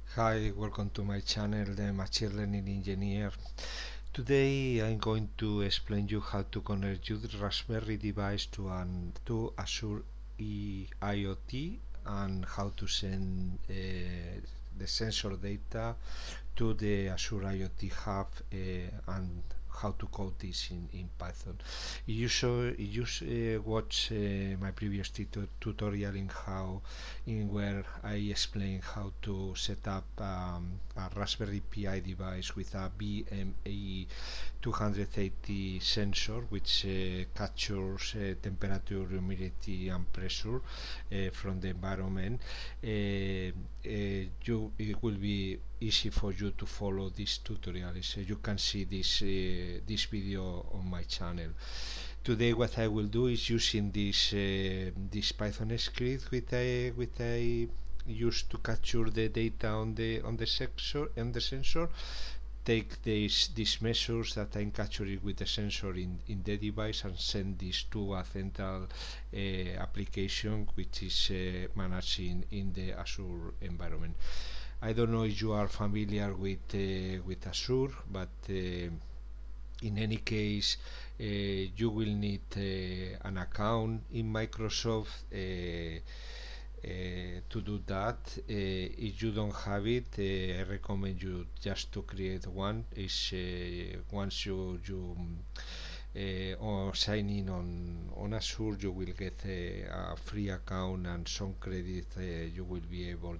Hi, welcome to my channel, the Machine Learning Engineer. Today I'm going to explain you how to connect your Raspberry device to Azure IoT and how to send the sensor data to the Azure IoT Hub and how to code this in Python. You watch my previous tutorial in where I explain how to set up a Raspberry Pi device with a BME 280 sensor which captures temperature, humidity and pressure from the environment. It will be easy for you to follow this tutorial. So you can see this video on my channel. Today what I will do is using this Python script with I used to capture the data on the sensor, take these measures that I'm capturing with the sensor in the device and send this to a central application which is managed in the Azure environment. I don't know if you are familiar with Azure, but in any case you will need an account in Microsoft to do that. If you don't have it, I recommend you just to create one. Is once you or sign in on Azure, you will get a free account and some credit. You will be able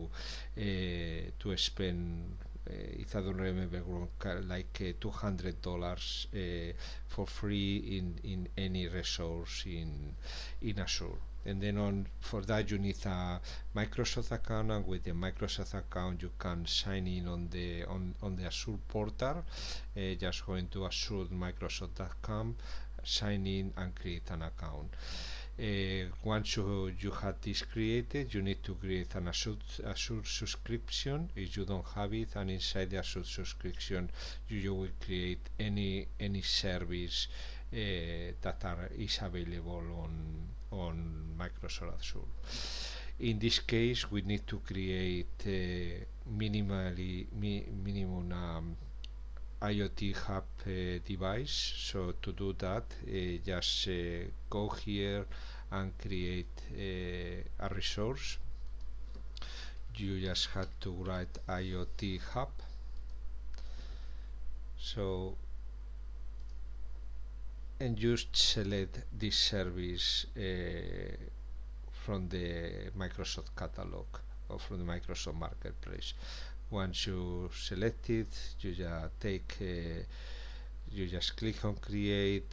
to spend. If I don't remember wrong, like $200 for free in any resource in Azure. And then for that you need a Microsoft account, and with the Microsoft account you can sign in on the Azure portal. Just going to azure.microsoft.com, sign in and create an account. Once you have this created, you need to create an Azure subscription if you don't have it, and inside the Azure subscription you will create any service that is available on Microsoft Azure. In this case, we need to create minimum IoT Hub device. So to do that, just go here and create a resource. You just have to write IoT Hub. So and just select this service from the Microsoft catalog or from the Microsoft marketplace. Once you select it, you just click on create.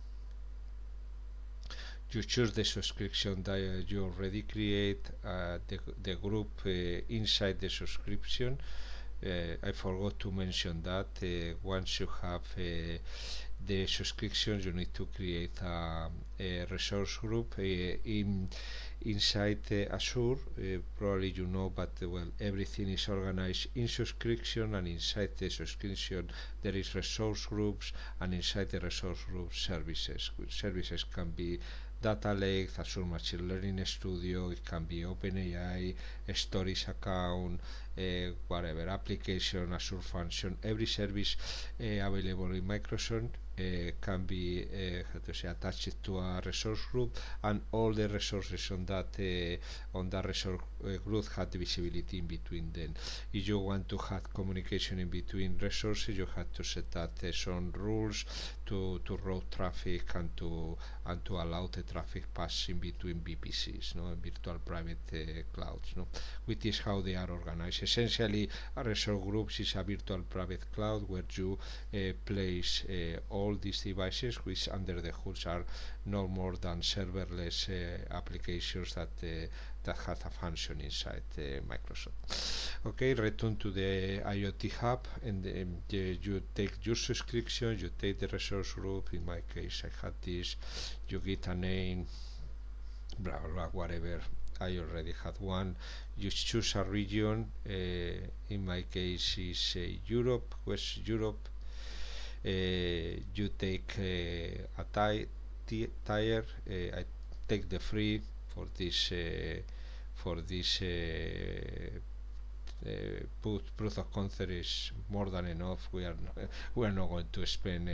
You choose the subscription that you already create, the group inside the subscription. I forgot to mention that once you have the subscription, you need to create a resource group inside Azure. Probably you know, but well, everything is organized in subscription, and inside the subscription there is resource groups, and inside the resource groups services. Services can be Data Lake, Azure Machine Learning Studio, it can be OpenAI, Storage account, whatever, application, Azure function. Every service available in Microsoft can be attached to a resource group, and all the resources on that resource group have the visibility in between them. If you want to have communication in between resources, you have to set up some rules to route traffic and to allow the traffic pass in between VPCs, virtual private clouds, which is how they are organized. Essentially, a resource group is a virtual private cloud where you place all these devices, which under the hoods are no more than serverless applications that have a function inside Microsoft. Okay, return to the IoT Hub, and you take your subscription, you take the resource group. In my case, I had this. You get a name, blah blah, whatever. I already had one. You choose a region. In my case, is Europe, West Europe. You take a tire. I take the free for this put proof of concept is more than enough. We are not going to spend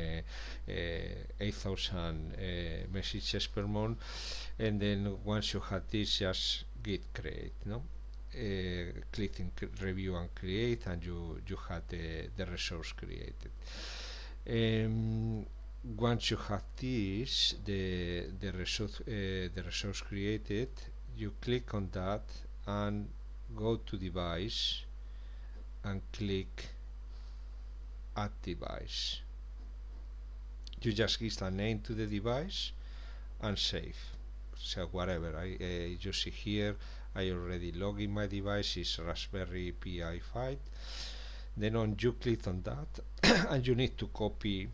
8,000 messages per month. And then once you have this, just git create, no? Click in review and create, and you have the resource created. Once you have this, the resource created, you click on that and go to device and click add device. You just give a name to the device and save. So whatever you see here, I already log in my device, is Raspberry Pi 5. Then you click on that and you need to copy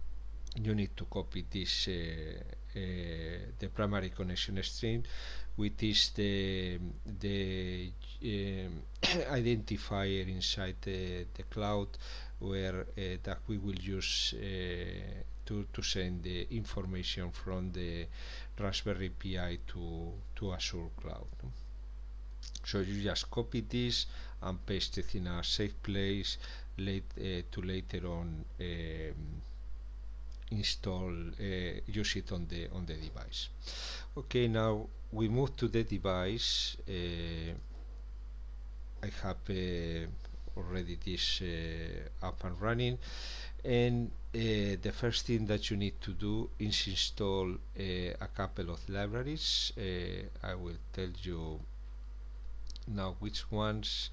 this the primary connection string, which is the identifier inside the cloud, where that we will use to send the information from the Raspberry Pi to Azure cloud. So you just copy this and paste it in a safe place to later on install, use it on the device. Okay, now we move to the device. I have already this up and running, and the first thing that you need to do is install a couple of libraries. I will tell you now which ones.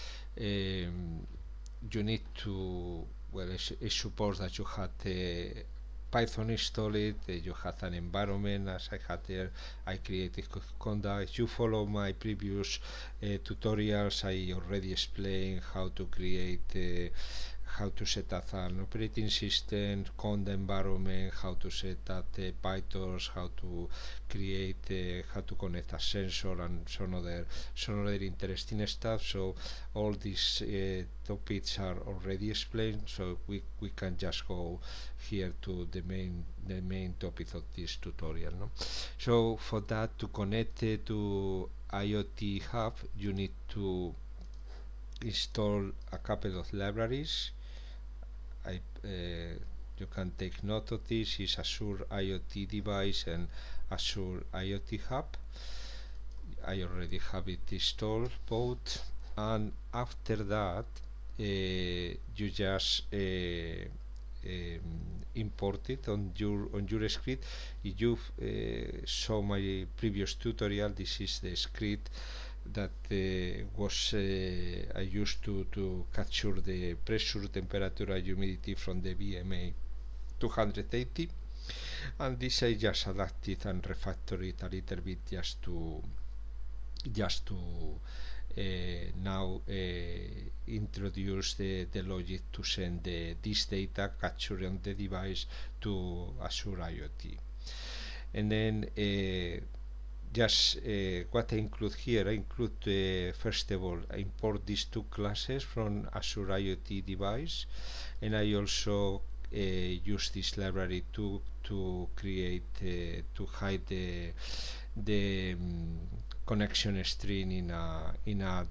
You need to, well, it supports that you had Python installed, you have an environment as I had there. I created Conda. If you follow my previous tutorials, I already explained how to create how to set up an operating system, Conda environment, how to set up PyTorch, how to create, how to connect a sensor, and some other interesting stuff. So all these topics are already explained. So we can just go here to the main topic of this tutorial. No? So for that, to connect to IoT Hub, you need to install a couple of libraries. You can take note of this. Is Azure IoT device and Azure IoT Hub. I already have it installed both, and after that you just import it on your script. If you saw my previous tutorial, this is the script that was I used to capture the pressure, temperature, and humidity from the VMA 280, and this I just adapted and refactored it a little bit just to now introduce the logic to send this data captured on the device to Azure IoT. And then just what I include here, I include first of all, I import these two classes from Azure IoT device, and I also use this library to create to hide the connection string in a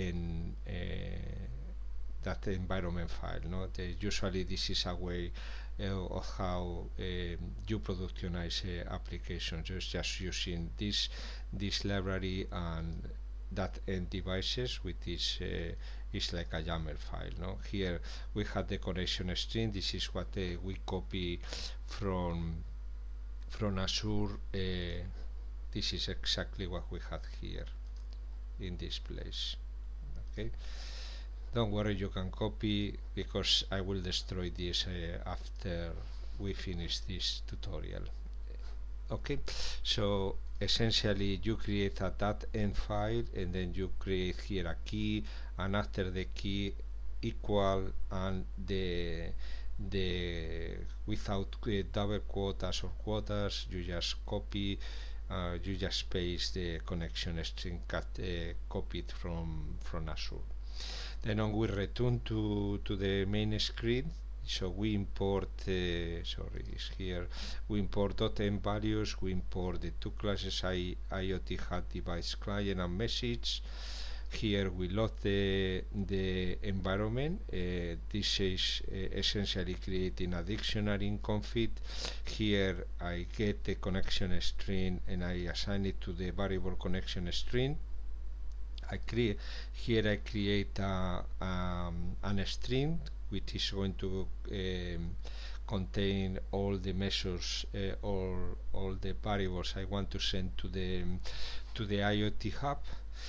that environment file. No, usually this is a way of how you productionize applications, just using this library and that end devices, which is like a YAML file. No, here we have the connection string. This is what we copy from Azure. This is exactly what we had here in this place. Okay, don't worry, you can copy, because I will destroy this after we finish this tutorial. Okay, so essentially you create a .env file, and then you create here a key, and after the key equal and the without double quotas or quotas, you just copy. You just paste the connection string copied from Azure. Then we return to the main screen. So we import, sorry, it's here. We import .env values. We import the two classes, IoT Hub device client and message, Here we load the environment. This is essentially creating a dictionary in config. Here I get the connection string and I assign it to the variable connection string. I create an string which is going to contain all the measures, all the variables I want to send to the IoT hub.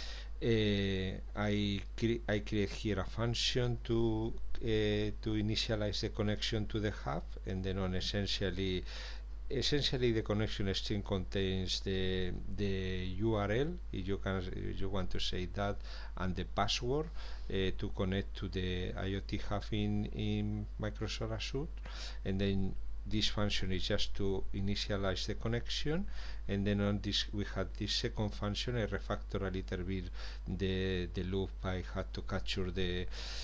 I create here a function to initialize the connection to the hub, and then on essentially the connection string contains the URL, if you want to say that, and the password to connect to the IoT hub in Microsoft Azure. And then this function is just to initialize the connection, and then on this we had this second function. I refactor a little bit the loop. I had to capture the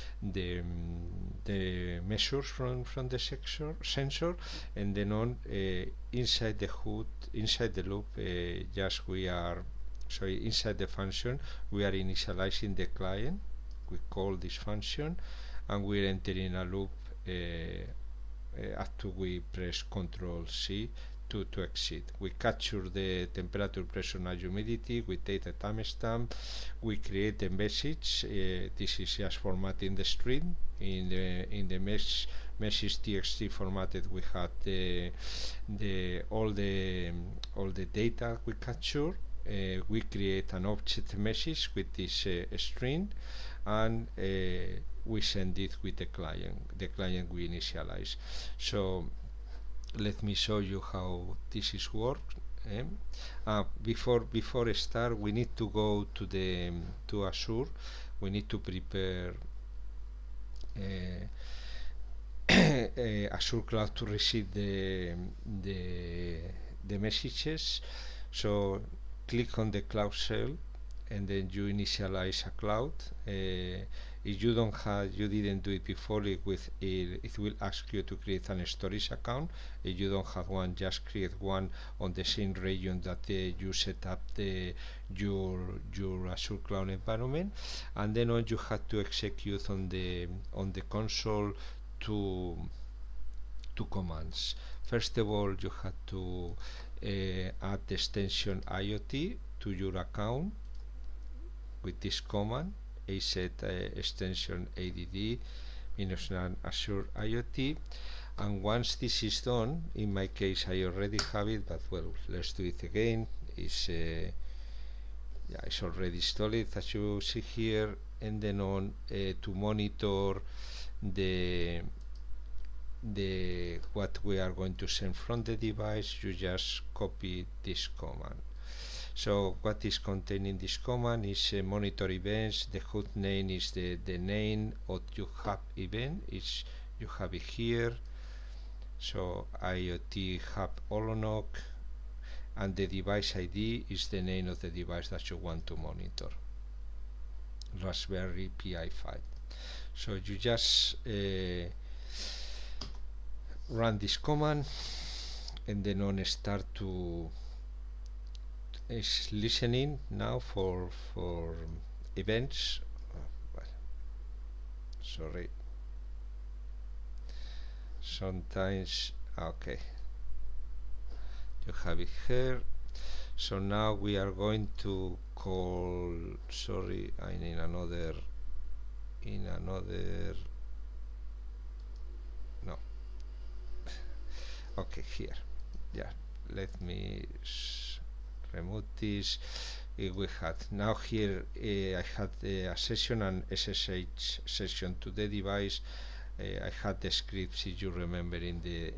measures from the sensor, and then on inside the hood, inside the loop, just we are inside the function we are initializing the client. We call this function and we're entering a loop after we press Ctrl C to exit. We capture the temperature, pressure and humidity, we take the timestamp, we create the message. This is just formatting the string. In the message txt formatted we have all the data we capture. We create an object message with this string, and we send it with the client we initialize. So let me show you how this is worked. Before start, we need to go to Azure. We need to prepare Azure Cloud to receive the messages. So click on the cloud shell, and then you initialize a cloud. If you didn't do it before, it will ask you to create an storage account. If you don't have one, just create one on the same region that you set up your Azure cloud environment, and then on you have to execute on the console two commands. First of all, you have to add the extension IoT to your account with this command, AZ extension ADD -9 Azure IoT. And once this is done, in my case I already have it, but well, let's do it again. It's already installed, as you see here. And then on to monitor what we are going to send from the device, you just copy this command. So what is contained in this command is monitor events. The hood name is the name of your hub event. You have it here. So IoT hub Olonok, and the device ID is the name of the device that you want to monitor, Raspberry Pi 5. So you just run this command, and then on start to is listening now for events. Sorry, sometimes okay, you have it here. So now we are going to call, sorry, I'm in another no, okay, here, yeah, let me remove this. We had now here I had a session and SSH session to the device. I had the scripts, if you remember, in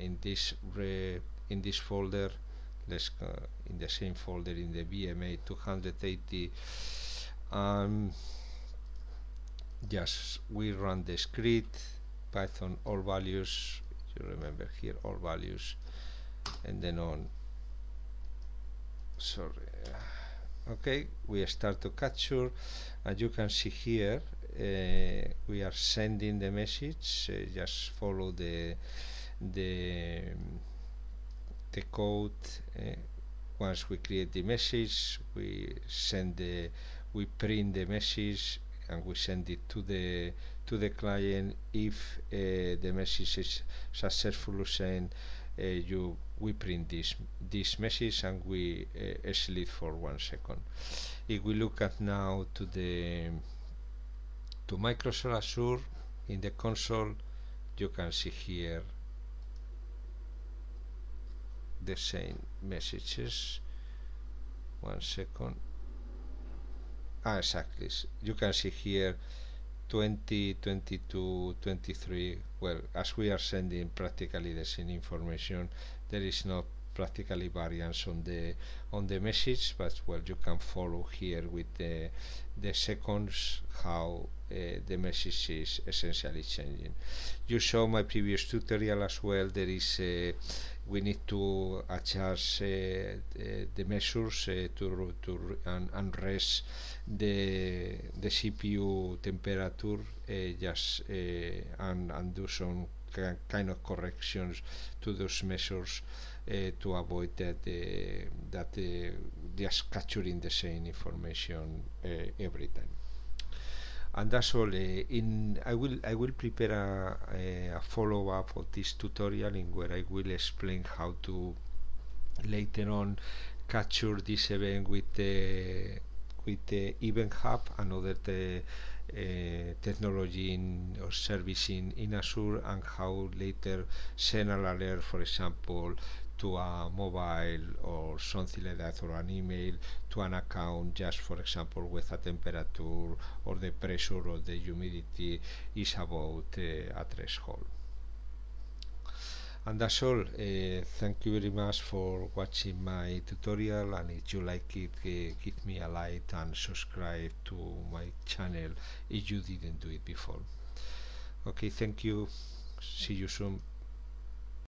this folder. Let's go in the same folder, in the VMA 280. Just we run the script, Python all values, you remember here, all values, and then on, sorry, okay, we start to capture, and you can see here we are sending the message. Just follow the code. Once we create the message, we we print the message and we send it to the client. If the message is successfully sent, we print this message and we sleep for 1 second. If we look at now to Microsoft Azure in the console, you can see here the same messages. 1 second. Exactly. You can see here 20, 22, 23. Well, as we are sending practically the same information, there is not practically variance on the message, but well, you can follow here with the seconds how the message is essentially changing. You saw my previous tutorial as well. There is we need to adjust the measures and rest the CPU temperature, and do some kind of corrections to those measures to avoid that just capturing the same information every time. And that's all. I will prepare a follow up of this tutorial in where I will explain how to later on capture this event with the Event Hub, another technology or service in Azure, and how later send an alert, for example, to a mobile or something like that, or an email to an account, just for example with a temperature or the pressure or the humidity is about a threshold. And that's all. Thank you very much for watching my tutorial, and if you like it, give me a like and subscribe to my channel if you didn't do it before. Okay, thank you. See you soon.